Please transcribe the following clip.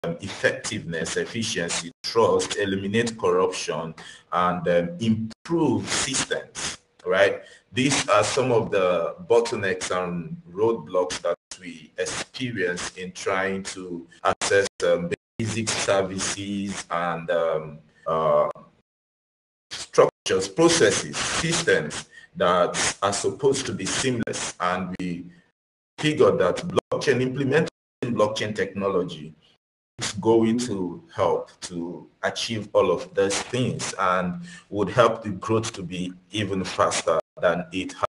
effectiveness, efficiency, trust, eliminate corruption, and improve systems, right? These are some of the bottlenecks and roadblocks that we experience in trying to access basic services and structures, processes, systems that are supposed to be seamless. And we figured that implementing blockchain technology is going to help to achieve all of those things and would help the growth to be even faster than it